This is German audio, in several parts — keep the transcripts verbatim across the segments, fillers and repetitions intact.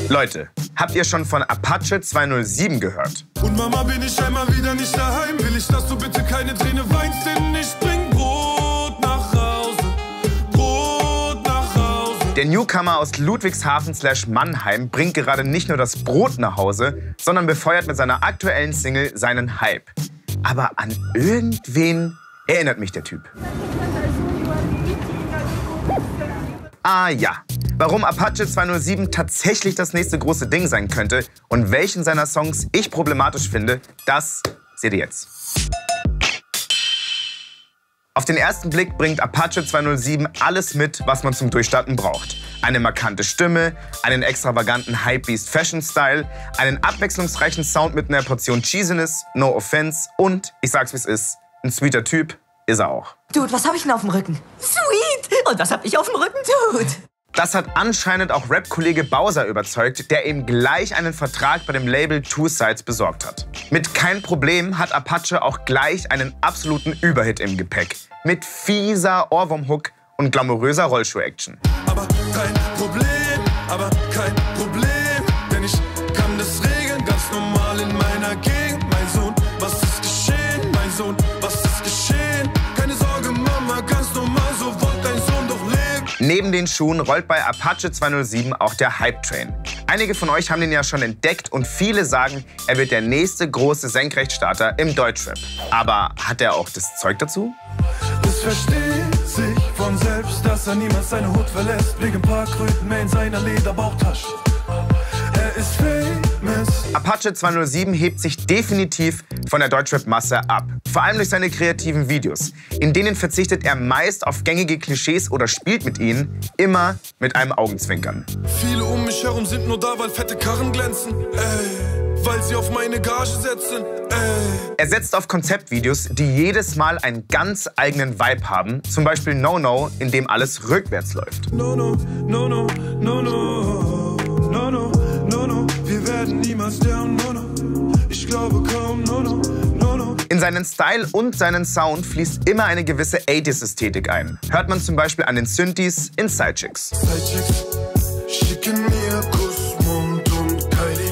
Leute, habt ihr schon von Apache zweihundertsieben gehört? Und Mama, bin ich einmal wieder nicht daheim, will ich, dass du bitte keine Träne weinst, denn ich bring Brot nach Hause, Brot nach Hause. Der Newcomer aus Ludwigshafen slash Mannheim bringt gerade nicht nur das Brot nach Hause, sondern befeuert mit seiner aktuellen Single seinen Hype. Aber an irgendwen erinnert mich der Typ. Ah ja, warum Apache zweihundertsieben tatsächlich das nächste große Ding sein könnte und welchen seiner Songs ich problematisch finde, das seht ihr jetzt. Auf den ersten Blick bringt Apache zweihundertsieben alles mit, was man zum Durchstarten braucht. Eine markante Stimme, einen extravaganten Hypebeast-Fashion-Style, einen abwechslungsreichen Sound mit einer Portion Cheesiness, no offense und, ich sag's wie's ist, ein sweeter Typ ist er auch. Dude, was hab ich denn auf dem Rücken? Sweet! Und was hab ich auf dem Rücken, Dude? Das hat anscheinend auch Rap-Kollege Bowser überzeugt, der ihm gleich einen Vertrag bei dem Label Two Sides besorgt hat. Mit Kein Problem hat Apache auch gleich einen absoluten Überhit im Gepäck. Mit fieser Ohrwurm-Hook und glamouröser Rollschuh-Action. Aber kein Problem, aber kein Problem, denn ich kann das regeln, ganz normal in meiner Gegend. Mein Sohn, was ist geschehen? Mein Sohn, was ist geschehen? Keine Sorge, Mama, ganz normal, so wollt dein Sohn doch leben. Neben den Schuhen rollt bei Apache zweihundertsieben auch der Hype-Train. Einige von euch haben den ja schon entdeckt und viele sagen, er wird der nächste große Senkrechtstarter im Deutschrap. Aber hat er auch das Zeug dazu? Es versteht sich von selbst, dass er niemals seine Hut verlässt, wegen paar Kröten mehr in seiner Lederbauchtasche. Er ist famous. Apache zweihundertsieben hebt sich definitiv von der Deutschrap-Masse ab. Vor allem durch seine kreativen Videos. In denen verzichtet er meist auf gängige Klischees oder spielt mit ihnen, immer mit einem Augenzwinkern. Viele um mich herum sind nur da, weil fette Karren glänzen, ey, weil sie auf meine Gage setzen, ey. Er setzt auf Konzeptvideos, die jedes Mal einen ganz eigenen Vibe haben. Zum Beispiel No No, in dem alles rückwärts läuft. No, no, no, no, no, no, no, no, no, no. Wir werden niemals down, no, no. Ich glaube kaum, no, no, no, no. In seinen Style und seinen Sound fließt immer eine gewisse achtziger-Ästhetik ein. Hört man zum Beispiel an den Synthes in Sidechicks. Sidechicks schicken mir Kuss, Mund und Kylie.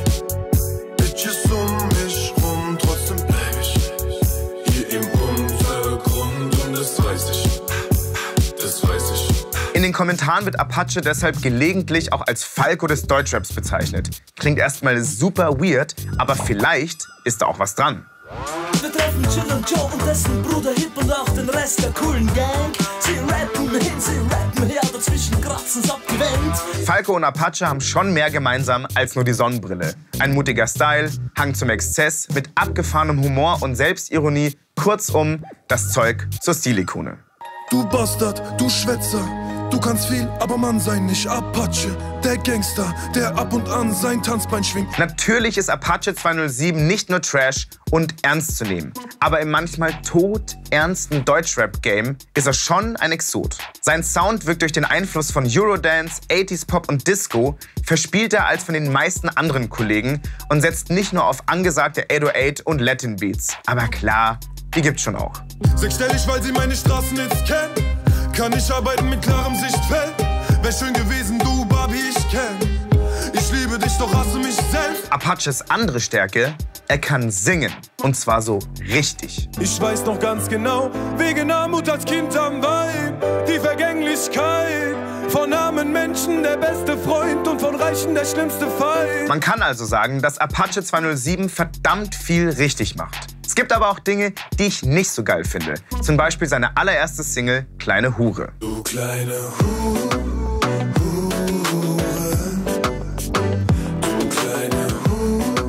Bitches um mich rum, trotzdem bleib ich hier im Untergrund und das weiß ich, das weiß ich. In den Kommentaren wird Apache deshalb gelegentlich auch als Falco des Deutschraps bezeichnet. Klingt erstmal super weird, aber vielleicht ist da auch was dran. Wir treffen Chill und Joe und dessen Bruder Hip und auch den Rest der coolen Gang. Sie rappen hin, sie rappen her, dazwischen kratzen's abgewendet. Falco und Apache haben schon mehr gemeinsam als nur die Sonnenbrille. Ein mutiger Style, Hang zum Exzess, mit abgefahrenem Humor und Selbstironie. Kurzum, das Zeug zur Stilikone. Du Bastard, du Schwätzer, du kannst viel, aber Mann sein nicht. Apache, der Gangster, der ab und an sein Tanzbein schwingt. Natürlich ist Apache zweihundertsieben nicht nur Trash und ernst zu nehmen. Aber im manchmal todernsten Deutschrap-Game ist er schon ein Exot. Sein Sound wirkt durch den Einfluss von Eurodance, achtziger Pop und Disco verspielter als von den meisten anderen Kollegen und setzt nicht nur auf angesagte acht null acht und Latin Beats. Aber klar, die gibt's schon auch. Sechsstellig, weil sie meine Straßen jetzt kennen. Kann ich arbeiten mit klarem Sichtfeld. Wär schön gewesen, du Barbie, ich kenn. Ich liebe dich, doch hasse mich selbst. Apaches andere Stärke, er kann singen. Und zwar so richtig. Ich weiß noch ganz genau, wegen Armut als Kind am Wein. Die Vergänglichkeit von armen Menschen der beste Freund und von Reichen der schlimmste Feind. Man kann also sagen, dass Apache zweihundertsieben verdammt viel richtig macht. Es gibt aber auch Dinge, die ich nicht so geil finde. Zum Beispiel seine allererste Single, Kleine Hure. Du kleine Hure, Hure, du kleine Hure,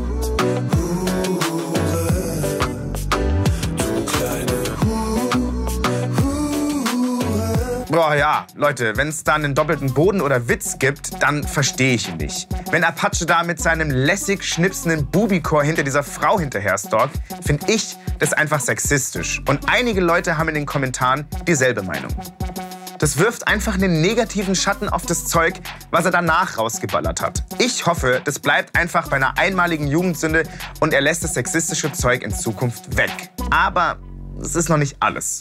Hure, du kleine Hure, Hure. Boah ja, Leute, wenn es da einen doppelten Boden oder Witz gibt, dann verstehe ich ihn nicht. Wenn Apache da mit seinem lässig schnipsenden Bubichor hinter dieser Frau hinterher stalkt, finde ich das einfach sexistisch. Und einige Leute haben in den Kommentaren dieselbe Meinung. Das wirft einfach einen negativen Schatten auf das Zeug, was er danach rausgeballert hat. Ich hoffe, das bleibt einfach bei einer einmaligen Jugendsünde und er lässt das sexistische Zeug in Zukunft weg. Aber es ist noch nicht alles.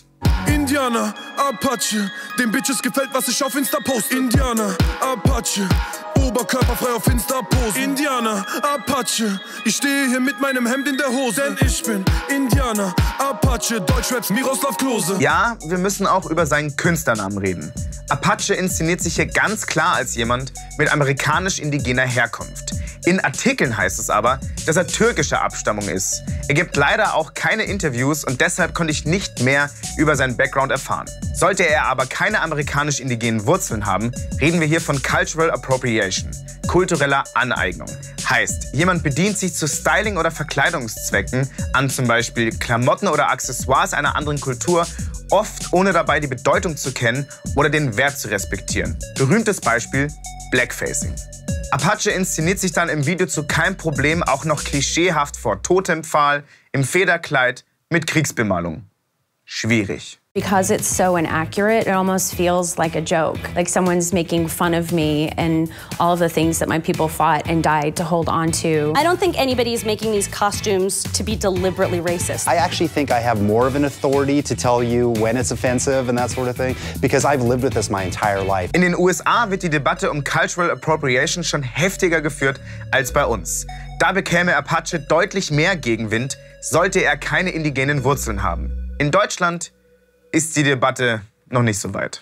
Indianer, Apache, den Bitches gefällt, was ich auf Insta poste. Indianer, Apache, oberkörperfrei auf Insta posen. Indianer, Apache, ich stehe hier mit meinem Hemd in der Hose. Denn ich bin Indianer, Apache, Deutschrap, Miroslav Klose. Ja, wir müssen auch über seinen Künstlernamen reden. Apache inszeniert sich hier ganz klar als jemand mit amerikanisch-indigener Herkunft. In Artikeln heißt es aber, dass er türkischer Abstammung ist. Er gibt leider auch keine Interviews und deshalb konnte ich nicht mehr über seinen Background erfahren. Sollte er aber keine amerikanisch-indigenen Wurzeln haben, reden wir hier von Cultural Appropriation, kultureller Aneignung. Heißt, jemand bedient sich zu Styling- oder Verkleidungszwecken an zum Beispiel Klamotten oder Accessoires einer anderen Kultur, oft ohne dabei die Bedeutung zu kennen oder den Wert zu respektieren. Berühmtes Beispiel: Blackfacing. Apache inszeniert sich dann im Video zu keinem Problem auch noch klischeehaft vor Totempfahl, im Federkleid, mit Kriegsbemalung. Schwierig. Because it's so inaccurate, it almost feels like a joke. Like someone's making fun of me and all of the things that my people fought and died to hold on to. I don't think anybody is making these costumes to be deliberately racist. I actually think I have more of an authority to tell you when it's offensive and that sort of thing, because I've lived with this my entire life. In den U S A wird die Debatte um Cultural Appropriation schon heftiger geführt als bei uns. Da bekäme Apache deutlich mehr Gegenwind, sollte er keine indigenen Wurzeln haben. In Deutschland ist die Debatte noch nicht so weit.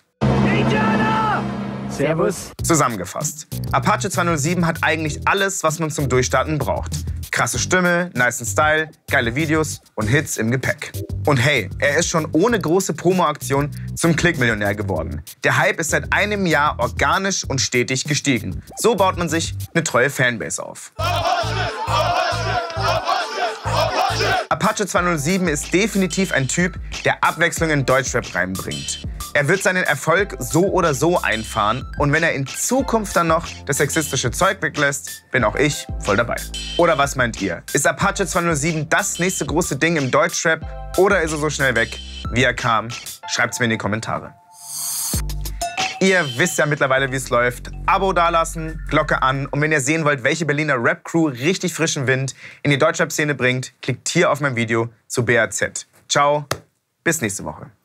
Servus. Zusammengefasst: Apache zweihundertsieben hat eigentlich alles, was man zum Durchstarten braucht. Krasse Stimme, nicen Style, geile Videos und Hits im Gepäck. Und hey, er ist schon ohne große Promo-Aktion zum Klickmillionär geworden. Der Hype ist seit einem Jahr organisch und stetig gestiegen. So baut man sich eine treue Fanbase auf. Apache zweihundertsieben ist definitiv ein Typ, der Abwechslung in Deutschrap reinbringt. Er wird seinen Erfolg so oder so einfahren und wenn er in Zukunft dann noch das sexistische Zeug weglässt, bin auch ich voll dabei. Oder was meint ihr? Ist Apache zweihundertsieben das nächste große Ding im Deutschrap oder ist er so schnell weg, wie er kam? Schreibt's mir in die Kommentare. Ihr wisst ja mittlerweile, wie es läuft. Abo dalassen, Glocke an und wenn ihr sehen wollt, welche Berliner Rap-Crew richtig frischen Wind in die Deutschrap-Szene bringt, klickt hier auf mein Video zu B R Z. Ciao, bis nächste Woche.